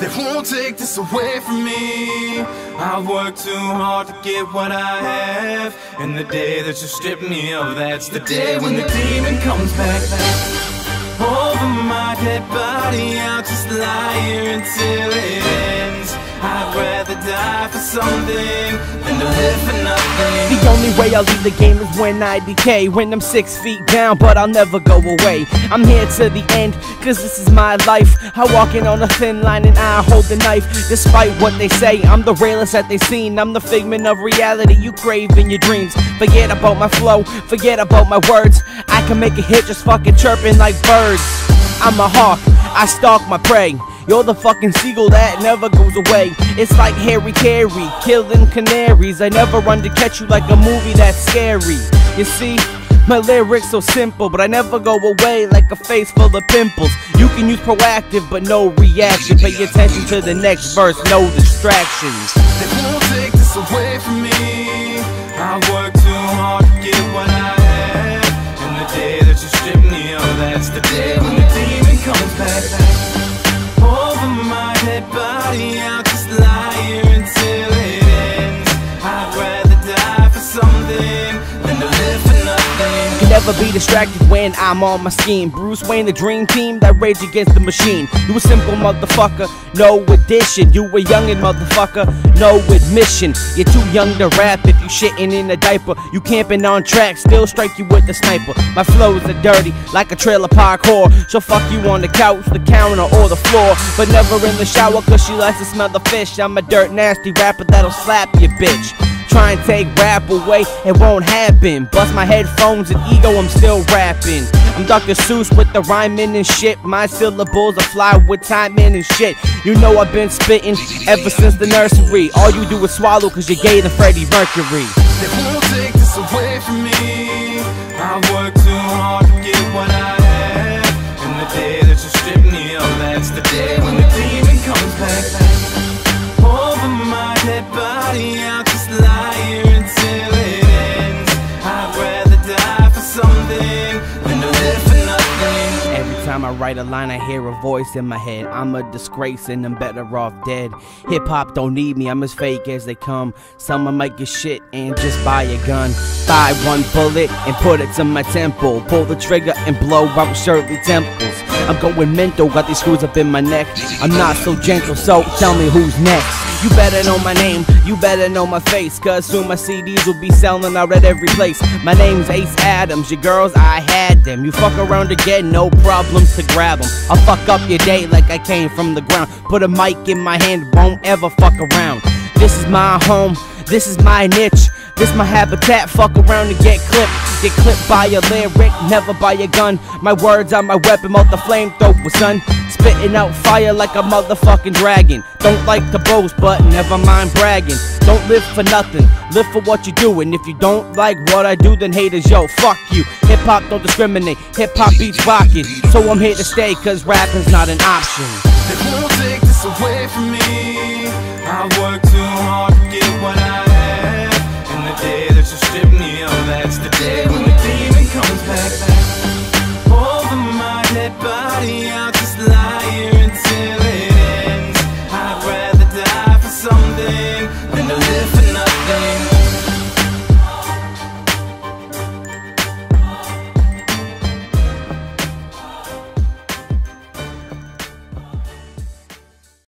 They won't take this away from me. I've worked too hard to get what I have, and the day that you strip me of, that's the day when the demon comes back. Over my dead body, I'll just lie here until it ends. I'd rather die for something than to live for nothing. The only way I'll leave the game is when I decay, when I'm 6 feet down, but I'll never go away. I'm here to the end, cause this is my life. I'm walking on a thin line and I hold the knife. Despite what they say, I'm the realest that they've seen. I'm the figment of reality you crave in your dreams. Forget about my flow, forget about my words. I can make a hit just fucking chirping like birds. I'm a hawk, I stalk my prey. You're the fucking seagull that never goes away. It's like Harry Carey, killing canaries. I never run to catch you like a movie that's scary. You see, my lyrics so simple, but I never go away like a face full of pimples. You can use proactive, but no reaction. Pay attention to the next verse, no distractions. They won't take this away from me. I've worked too hard to get what I have, and the day that you strip me of, that's the day when the demon comes back. Over my dead body, I'll just lie here until it ends. I'd rather die for something than to live for nothing. Can never be distracted when I'm on my scheme. Bruce Wayne, the dream team that rage against the machine. You a simple motherfucker, no addition. You a youngin' motherfucker, no admission. You're too young to rap if you shitting in a diaper. You camping on track, still strike you with the sniper. My flows are dirty, like a trailer park whore. She'll fuck you on the couch, the counter, or the floor, but never in the shower cause she likes to smell the fish. I'm a dirt nasty rapper that'll slap you, bitch. Try and take rap away, it won't happen. Bust my headphones and ego, I'm still rapping. I'm Dr. Seuss with the rhyming and shit. My syllables are fly with timing and shit. You know I've been spitting ever since the nursery. All you do is swallow cause you're gay than Freddie Mercury. They won't take this away from me. I've worked too hard to get what I have, and the day that you strip me of, that's the day when the demon comes back. Over my dead body, I'll just lie here until it ends. I'd rather die for something than to live for nothing. Every time I write a line, I hear a voice in my head. I'm a disgrace and I'm better off dead. Hip-hop don't need me, I'm as fake as they come. Someone might get shit and just buy a gun. Buy one bullet and put it to my temple. Pull the trigger and blow out Shirley Temples. I'm going mental, got these screws up in my neck. I'm not so gentle, so tell me who's next. You better know my name, you better know my face, cause soon my CDs will be selling out at every place. My name's Ace Adams, your girls, I had them. You fuck around again, no problems to grab them. I'll fuck up your day like I came from the ground. Put a mic in my hand, won't ever fuck around. This is my home, this is my niche. This my habitat, fuck around and get clipped. Get clipped by a lyric, never by a gun. My words are my weapon, mouth the flamethrower, son. Spitting out fire like a motherfucking dragon. Don't like to boast, but never mind bragging. Don't live for nothing, live for what you do. And if you don't like what I do, then haters, yo, fuck you. Hip-hop don't discriminate, hip-hop beats rockin'. So I'm here to stay, cause rapping's not an option. They won't take this away from me. I've worked